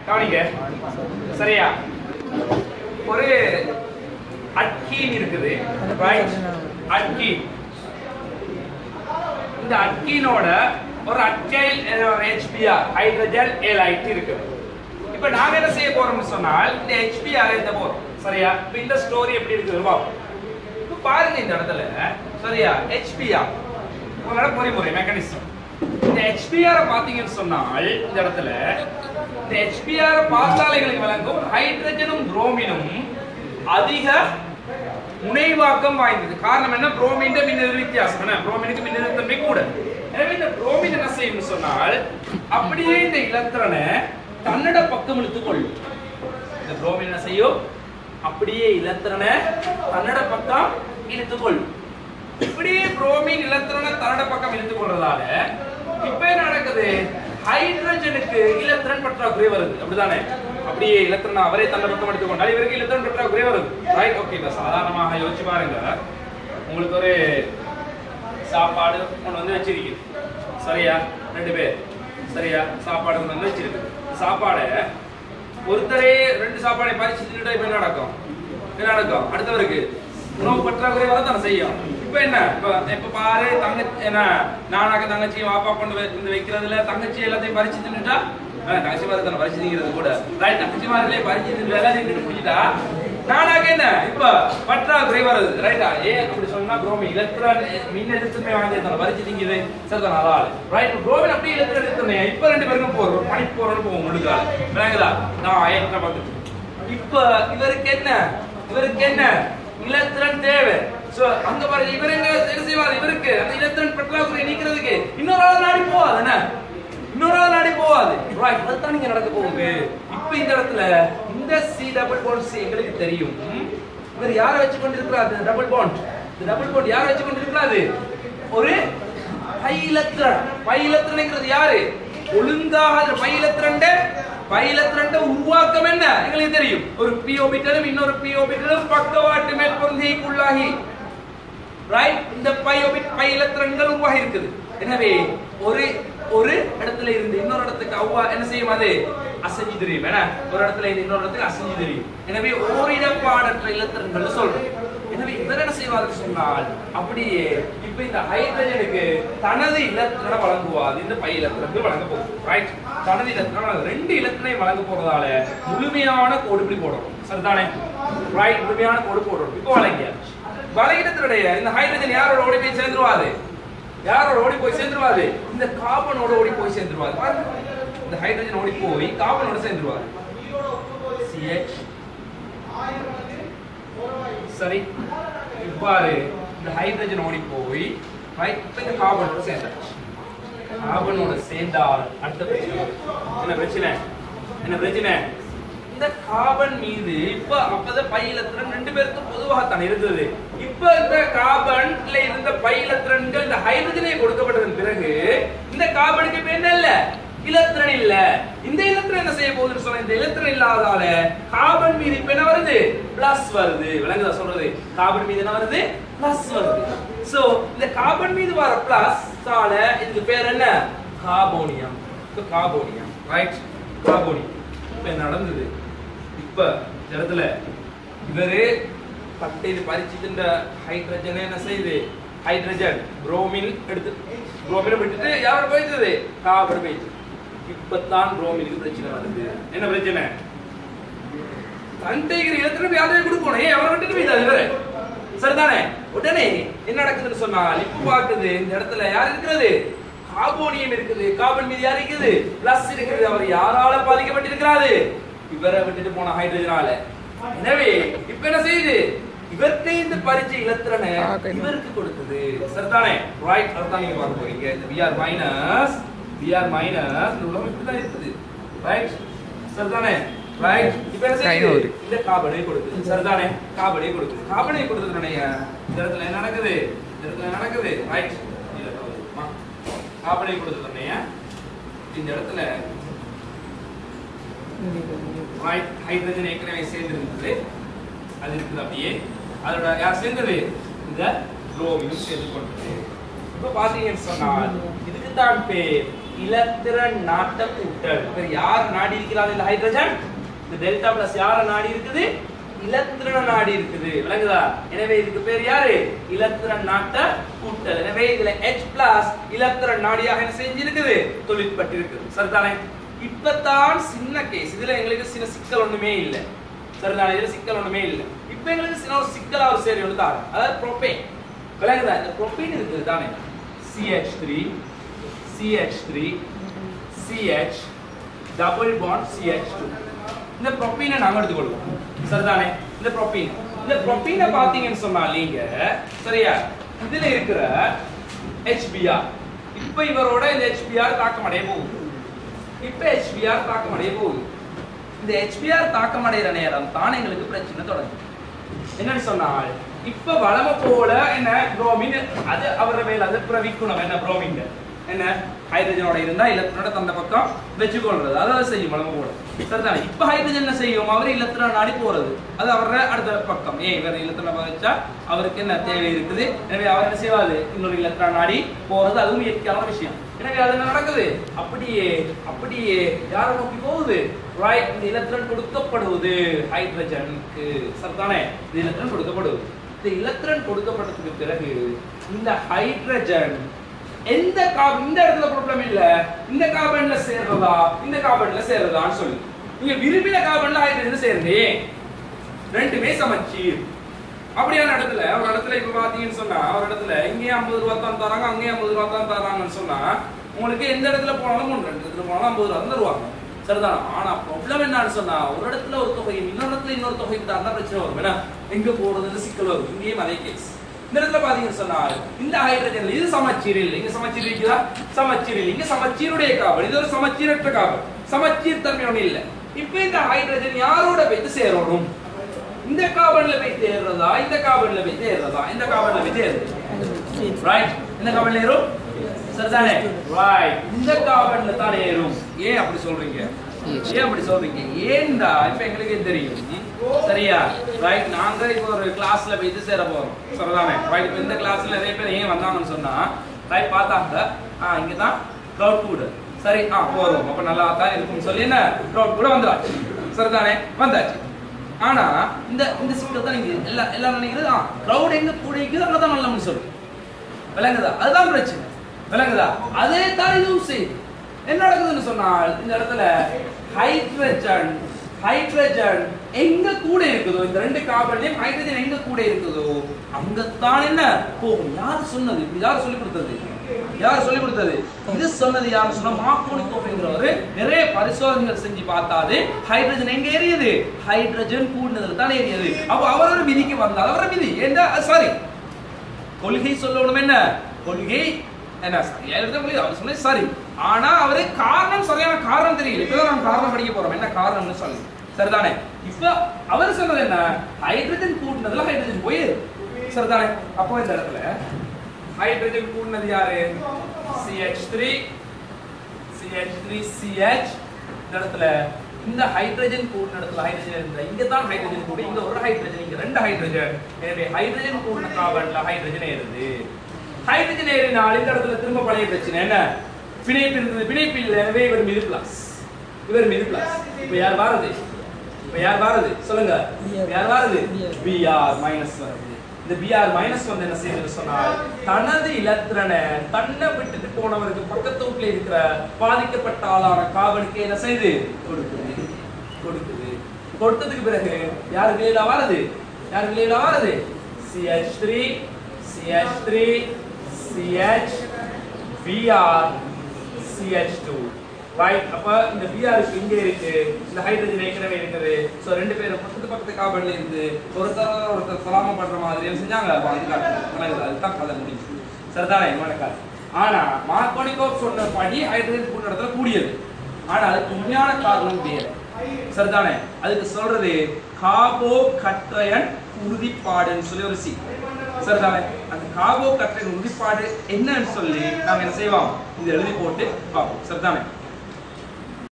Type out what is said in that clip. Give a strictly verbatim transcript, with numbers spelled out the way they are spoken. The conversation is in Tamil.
கவனிங்க. சரியா? ஒரு அட்கீன் இருக்குது. ரைட்? அட்கீன். இந்த அட்கீனோட ஒரு அட்கைல் H B r hydrogen halide இருக்கு. இப்போ நாம என்ன செய்ய போறோம்னு சொன்னால் இந்த H B r எழுத போறோம். சரியா? இப்போ இந்த ஸ்டோரி எப்படி இருக்குது பாப்போம். இப்போ பாருங்க இந்த இடத்துல சரியா H B r உங்களோட பொறிமுறை மெக்கானிசம். இந்த H B r பாத்தீங்கன்னு சொன்னால் இந்த இடத்துல இந்த H B r பார்த்தாலே உங்களுக்கு விளங்கும் ஹைட்ரஜனும் புரோமினும் அதிக முனைவாக்கம் வாய்ந்தது. காரணம் என்ன? புரோமின் மின்னெதிர் வித்தியாசம் என்ன? புரோமினுக்கு மின்னெதிர் தன்மை கூட. எனவே இந்த புரோமின் என்ன செய்யும் சொன்னால் அப்படியே இந்த எலக்ட்ரானை தன்னோட பக்கம் இழுத்துக் கொள்ளும். இந்த புரோமின் என்ன செய்யும்? அப்படியே எலக்ட்ரானை தன்னோட பக்கம் இழுத்துக் கொள்ளும். இப்படியே புரோமின் எலக்ட்ரானை தன்னோட பக்கம் இழுத்துக் கொள்றதால இப்ப என்ன நடக்குது? ஹைட்ரஜனுக்கு எலக்ட்ரான் பற்றாக்குறை வருது. அப்படிதானே? அப்படியே எலக்ட்ரான் அவரே தன்னோட பக்கம் எடுத்துக் கொண்டால் இவருக்கு எலக்ட்ரான் பற்றாக்குறை வருது. ரைட்? ஓகே. இத சாதாரணமாக யோசிச்சு பாருங்க. உங்களுக்கு ஒரு சாப்பாடு ஒன்று வந்து வச்சிருக்கு. சரியா? ரெண்டு பேர் சரியா சாப்பாடு ஒன்று வந்து வச்சிருக்கு. சாப்பாடை ஒருத்தரே ரெண்டு சாப்பாடை பறிச்சு தின்னுட்டா இப்ப என்ன நடக்கும்? என்ன நடக்கும்? அடுத்தவருக்கு உணவு பற்றாக்குறை வரதானே செய்யும். இப்ப என்ன? இப்ப இப்ப பாரு தங்கச்சி என்ன நானாக்க தங்கச்சி வாப்பா கொண்டு வந்து வைக்கிறதுல தங்கச்சி எல்லாத்தையும் பறிச்சு தின்னுட்டா தங்கச்சி மாதிரி தானே பறிச்சு திங்கிறது கூட. ரைட்? தங்கச்சி மாதிரிலே பறிச்சு தின்னு எல்லாத்தையும் தின்னு முடிச்சுட்டா நானாக என்ன இப்ப பற்றாக்குறை வருது. ரைட்டா? ஏன் அப்படி சொன்னா புரோமின் எலக்ட்ரான் மின் எதிர்த்தன்மை வாங்கியதால பறிச்சு திங்குது. சரிதான்? அதால ரைட். புரோமின் அப்படியே எலக்ட்ரான் எதிர்த்தன்மை இப்ப ரெண்டு பேருக்கும் போறோம் பனி போறோம்னு போவோம் முழுக்க. விளங்குதா? நான் ஏற்ற பார்த்து இப்ப இவருக்கு என்ன? இவருக்கு என்ன எலக்ட்ரான் தேவை. சோ அங்க பாருங்க இவர் என்ன செய்வார்? இவருக்கு அந்த எலக்ட்ரான் பற்றாக்குறை நீக்கிறதுக்கு இன்னொரு ஆள் நாடி போவாது. என்ன? இன்னொரு ஆள் நாடி போவாது. ரைட்? அதுதான் நீங்க நடக்க போகுது. இப்ப இந்த இடத்துல இந்த C டபுள் பாண்ட் C எங்களுக்கு தெரியும். இவர் யாரை வச்சு கொண்டிருக்கிறார்? Double bond. இந்த டபுள் பாண்ட் யாரை வச்சு கொண்டிருக்கிறாரு? ஒரு பை எலக்ட்ரான். பை எலக்ட்ரான்ங்கிறது யாரு? ஒழுங்காக பை எலக்ட்ரான் பை எலக்ட்ரான் உருவாக்கம் என்ன எங்களுக்கு தெரியும். ஒரு p ஆர்பிட்டலும் இன்னொரு p ஆர்பிட்டலும் பக்கவாட்டு மேற்பொருந்திக்குள்ளாகி ரைட் இந்த பை ஆர்பிட் பை எலக்ட்ரான்கள் உருவாகி இருக்குது. எனவே ஒரு ஒரு இடத்துல இருந்து இன்னொரு இடத்துக்கு அவ்வா என்ன செய்யும்? அது அசைஞ்சு தெரியும். என்ன? ஒரு இடத்துல இருந்து இன்னொரு இடத்துக்கு அசைஞ்சு தெரியும். எனவே ஓரிடப்பாடற்ற எலக்ட்ரான்கள் சொல்றோம். எனவே இவர் என்ன செய்வார் சொன்னால் அப்படியே இப்ப இந்த ஹைட்ரஜனுக்கு தனது எலக்ட்ரானை வழங்குவார். இந்த பை எலக்ட்ரான்கள் வழங்க போகுது. ரைட்? தனது எலக்ட்ரான் ரெண்டு எலக்ட்ரானை வழங்க போறதால முழுமையான கோடு இப்படி போடுறோம். சரிதானே? ரைட்? முழுமையான கோடு போடுறோம். இப்போ வழங்கியாச்சு. வழங்கிடத்தினுடைய இந்த ஹைட்ரஜன் யாரோட ஓடி போய் சேர்ந்துருவாரு? யாரோட ஓடி போய் சேர்ந்துருவாரு? இந்த கார்பனோட ஓடி போய் சேர்ந்துருவாரு. பாருங்க இந்த ஹைட்ரஜன் ஓடி போய் கார்பனோட சேர்ந்துருவாரு. C H சரி இவ்வாறு இந்த ஹைட்ரஜன் ஓடி போய் ரைட் இந்த கார்பனோட சேர்ந்தாச்சு. கார்பனோட சேர்ந்தால் அடுத்த பிரச்சனை என்ன? பிரச்சனை என்ன? பிரச்சனை இந்த கார்பன் மீது இப்ப அப்பதான் பை எலக்ட்ரான் ரெண்டு பேருக்கும் பொதுவாக தான் இருந்தது. இப்ப இந்த கார்பன்ல இருந்த பை எலக்ட்ரான்கள் இந்த ஹைட்ரஜனை கொடுக்கப்பட்டதன் பிறகு இந்த கார்பனுக்கு இப்ப என்ன இல்ல? எலக்ட்ரான் இல்ல. இந்த எலக்ட்ரான் என்ன செய்ய போகுதுன்னு சொன்னா இந்த எலக்ட்ரான் இல்லாததால கார்பன் மீது இப்ப என்ன வருது? பிளஸ் வருது. விளங்குதா சொல்றது? கார்பன் மீது என்ன வருது? பிளஸ் வருது. சோ இந்த கார்பன் மீது வர பிளஸ்ஸால இதுக்கு பேர் என்ன? கார்போனியம். கார்போனியம். ரைட்? கார்போனியம். இப்ப என்ன நடந்தது? இப்ப இந்த இடத்துல இவரு பட்டையில பறிச்சுட்ட ஹைட்ரஜன் என்ன செய்யுது? ஹைட்ரஜன் புரோமின் எடுத்து புரோமினை விட்டுட்டு யாரோட போயிடுது? கார்பன் போயிடுது. இப்பதான் புரோமினுக்கு பிரச்சனை வருது. என்ன பிரச்சனை? தன்டைகிற எலக்ட்ரான் யாரையும் கொடுக்கணும். ஏன் அவரை விட்டுட்டு போயிட்டாரு இவரு. சரிதானே? உடனே என்ன நடக்குதுன்னு சொன்னால் இப்ப பாக்குது இந்த இடத்துல யார் இருக்கிறது? கார்போனியம் இருக்குது. கார்பன் மீது யார் இருக்குது? பிளஸ் இருக்குது. அவர் யாரால பாதிக்கப்பட்டிருக்கிறாரு? இவரை விட்டுட்டு போன ஹைட்ரஜனால. எனவே இப்ப என்ன செய்யுது? இவர்கிட்ட இந்த பரிச்சை எலக்ட்ரானை இவருக்கு கொடுத்தது. சரிதானே? ரைட்? அதான் நீங்க பார்க்க போறீங்க. இந்த Br மைனஸ் Br மைனஸ் இந்த உலகம் இப்படி தான் இருக்குது. ரைட்? சரிதானே? ரைட்? இப்ப என்ன செய்யுது? இந்த கார்பனை கொடுக்குது. சரிதானே? கார்பனை கொடுக்குது. கார்பனை கொடுத்ததுனால இந்த இடத்துல என்ன நடக்குது? இந்த இடத்துல நடக்குது. ரைட்? கார்பனை கொடுத்ததுனால இந்த இடத்துல ரைட் ஹைட்ரஜன் ஏற்கனவே சேர்ந்து இருந்தது. அது இருக்குது அப்படியே. அதோட யார் சேர்ந்தது? இந்த புரோமினும் சேர்ந்து கொண்டது. இப்ப பாத்தீங்கன்னு சொன்னால் இதுக்கு தான் பேர் இலத்திரன் நாட்ட கூட்டல். வேற யார் நாடி இருக்கிறார் இந்த ஹைட்ரஜன்? இந்த டெல்டா பிளஸ் யார நாடி இருக்குது? இலத்திரன் நாடி இருக்குது. விளங்குதா? எனவே இதுக்கு பேர் யாரு? இலத்திரன் நாட்ட கூட்டல். எனவே இதுல H பிளஸ் இலத்திரன் நாடியாக என்ன செஞ்சிருக்குது? தொழிற்பட்டு இருக்குது. சரிதானே? இப்பதான் சின்ன கேஸ். இதுல எங்களுக்கு சின்ன சிக்கல் ஒண்ணுமே இல்ல. சரிதானே? இதுல சிக்கல் ஒண்ணுமே இல்ல. இப்போ எங்களுக்கு சின்ன ஒரு சிக்கலா ஒரு சரி ஒன்று தான். அதாவது ப்ரோபேன். விளங்குதா? இந்த ப்ரோபேன் இருக்குது தானே? C H three C H three C H double bond C H two. இந்த ப்ரோபீனை நாங்க எடுத்துக்கொள்வோம். சரிதானே? இந்த ப்ரோபீன் இந்த ப்ரோபீனை பாத்தீங்கன்னு சொன்னா நீங்க சரியா இதுல இருக்கிற H B r இப்போ இவரோட இந்த H B r தாக்கம் அடைய போகுது. இப்போ H B r தாக்கம் அடைய போகுது. இந்த H B r தாக்கம் அடைகிற நேரம் தான் எங்களுக்கு பிரச்சனை தொடங்கும். என்னன்னு சொன்னால் இப்ப வளம போல என்ன புரோமின் அது அவர மேல அது பிரவிக்குணம் என்ன புரோமின் என்ன ஹைட்ரஜனோட இருந்தா இலத்திரனோட தந்த பக்கம் வெச்சுக்கொள்றது அதாவது செய்யும் வளம போல. சரிதானே? இப்ப ஹைட்ரஜன் என்ன செய்யும்? அவர் இலத்திரன் நாடி போறது அது அவர அடுத்த பக்கம். ஏன் இவர் இலத்திரனை வச்சா அவருக்கு என்ன தேவை இருக்குது? எனவே அவர் என்ன செய்வாரு? இன்னொரு இலத்திரன் நாடி போறது அதுவும் இயற்கையான விஷயம். எனவே அது என்ன நடக்குது? அப்படியே அப்படியே யார நோக்கி போகுது? ரைட். இந்த இலத்திரன் கொடுக்கப்படுவது ஹைட்ரஜனுக்கு. சரிதானே? இந்த இலத்திரன் கொடுக்கப்படுவது. இந்த இலத்திரன் கொடுக்கப்பட்டதுக்கு பிறகு இந்த ஹைட்ரஜன் எந்த கார்பன் இந்த இடத்துல ப்ராப்ளம் இல்ல. இந்த கார்பன்ல சேர்றதா இந்த கார்பன்ல சேர்றதான்னு சொல்லி நீங்க விரும்பின கார்பன்ல ஹைட்ரஜன் சேருங்க. ரெண்டுமே சமச்சீர். அப்படியான இடத்துல ஒரு இடத்துல இப்ப பாத்தீங்கன்னு சொன்னா ஒரு இடத்துல இங்கே ஐம்பது ரூபா தான் தராங்க அங்கே ஐம்பது ரூபா தான் தராங்கன்னு சொன்னா உங்களுக்கு எந்த இடத்துல போனாலும் மூணு ரெண்டு இடத்துல போனாலும் ஐம்பது ரூபா தான் தருவாங்க. சரிதான்? ஆனா ப்ராப்ளம் என்னன்னு சொன்னா ஒரு இடத்துல ஒரு தொகை இன்னொரு இடத்துல இன்னொரு தொகைக்கு தான் பிரச்சனை வரும். ஏன்னா எங்க போறதுன்னு சிக்கல் வரும். இங்கேயும் அதே கேஸ். இந்த இடத்துல பாத்தீங்கன்னு சொன்னால் இந்த ஹைட்ரஜன் இது சமச்சீர் இல்லை. இங்க சமச்சீர் இருக்குதா? சமச்சீர் இல்லை. இங்க சமச்சீருடைய கார்பன் இது ஒரு சமச்சீரற்ற கார்பன். சமச்சீர் தன்மை ஒண்ணு இல்ல. இப்ப இந்த ஹைட்ரஜன் யாரோட போய் சேரணும்? இந்த கார்பன்ல போய் சேர்றதா இந்த கார்பன்ல போய் சேர்றதா? இந்த கார்பன்ல போய் சேருது. ரைட். இந்த கார்பன்ல ஏறும். சரிதானே? ரைட். இந்த கார்பன்ல தான் ஏறும். ஏன் அப்படி சொல்றீங்க? ஏன் அப்படி சொல்றீங்க? ஏன்டா இப்ப எங்களுக்கே தெரியும். சரியா? ரைட். நாங்க இப்போ ஒரு கிளாஸ்ல போய் சேர போறோம். சரிதானே? ரைட். இப்போ இந்த கிளாஸ்ல நிறைய பேர் ஏன் வந்தாங்கன்னு சொன்னா ரைட் பார்த்தாங்க ஆ இங்க தான் க்ரௌட் கூட சரி ஆ போறோம் அப்ப நல்லா தான் இருக்கும்னு சொல்லி என்ன க்ரௌட் கூட வந்துடாச்சு. சரிதானே? வந்தாச்சு. ஆனா இந்த இந்த சிக்கல் தான் நீங்க எல்லா எல்லாரும் நினைக்கிறது ஆ க்ரௌட் எங்க கூட இருக்குது அங்க தான் நல்லம்னு சொல்லு. விளங்குதா? அதுதான் பிரச்சனை. விளங்குதா? அதே தான் இதுவும் செய்யுது. என்ன நடக்குதுன்னு சொன்னால் இந்த இடத்துல ஹைட்ரஜன் ஹைட்ரஜன் எங்க கூட இருக்குதோ இந்த ரெண்டு கார்பன்லயும் ஹைட்ரஜன் எங்க கூட இருக்குதோ அங்கத்தான் என்ன போகும். யார் சொன்னது? இப்படி யார் சொல்லி கொடுத்தது? யார் சொல்லி கொடுத்தது? இது சொன்னது யார் சொன்னா மார்க்கோனிகோஃப்ங்கிறவரு நிறைய பரிசோதனைகள் செஞ்சு பார்த்தாது ஹைட்ரஜன் எங்க ஏறியது? ஹைட்ரஜன் கூடுனதுல தான் ஏறியது. அப்ப அவர் ஒரு விதிக்கு வந்தார். அவர விதி என்ன? சாரி கொள்கை சொல்லணும். என்ன கொள்கை? என்ன சரியா எழுத அவர் சொன்ன சரி. ஆனா அவரு காரணம் சரியான காரணம் தெரியல. இப்பதான் நம்ம காரணம் படிக்க போறோம். என்ன காரணம்னு சொல்லி. சரிதானே? இப்ப அவர் சொன்னது என்ன? ஹைட்ரஜன் கூட்டினதுல ஹைட்ரஜன் போயிரு. சரிதானே? அப்போ இந்த இடத்துல ஹைட்ரஜன் கூட்டினது யாரு? C H three C H three C H. இந்த இடத்துல இந்த ஹைட்ரஜன் கூட்டின இடத்துல ஹைட்ரஜன் இருந்தா இங்க தான் ஹைட்ரஜன் கூடி இங்க ஒரு ஹைட்ரஜன் இங்க ரெண்டு ஹைட்ரஜன். எனவே ஹைட்ரஜன் கூட்டின கார்பன்ல ஹைட்ரஜன் ஏறுது. ஹைட்ரஜன் ஏறினால் இந்த இடத்துல திரும்ப பழைய பிரச்சனை என்ன? பிணைப்பு இருந்தது. பிணைப்பு இல்லை. எனவே இவர் மீது பிளஸ் இவர் மீது பிளஸ். இப்ப யார் வாருது? இப்ப யார் வாருது? சொல்லுங்க. யார் வாருது? B R மைனஸ் வருது. இந்த B R மைனஸ் வந்து என்ன செய்யுதுன்னு சொன்னால் தனது இலத்திரனை தன்னை விட்டுட்டு போனவருக்கு பக்கத்து வீட்டுல இருக்கிற பாதிக்கப்பட்ட ஆளான கார்பனுக்கு என்ன செய்யுது? கொடுக்குது கொடுக்குது கொடுத்ததுக்கு பிறகு யார் வெளியில வாருது? யார் வெளியில வாருது? C H three C H three C H B R C H two. Right. அப்ப இந்த B R இங்க இருக்கு. இந்த ஹைட்ரஜன் ஏற்கனவே இருக்குது. சோ ரெண்டு பேரும் பக்கத்து பக்கத்து கார்பன்ல இருந்து ஒருத்தர் ஒருத்தர் சலாம பண்ற மாதிரி செஞ்சாங்க. அதுதான் கதை முடிஞ்சு. சரிதானே? இவனுக்காது. ஆனா மார்க்கோனிகோவ் சொன்னபடி ஹைட்ரஜன் கூடின இடத்துல கூடியது. ஆனா அதுக்கு உண்மையான காரணம் வேற. சரிதானே? அதுக்கு சொல்றது கார்போ கட்ரையன் உறுதிப்பாடுன்னு சொல்லி ஒரு சி. சரிதானே? அந்த கார்போ கட்ரையன் உறுதிப்பாடு என்னன்னு சொல்லி நாம என்ன செய்வோம்? இது எழுதி போட்டு பார்ப்போம். சரிதானே?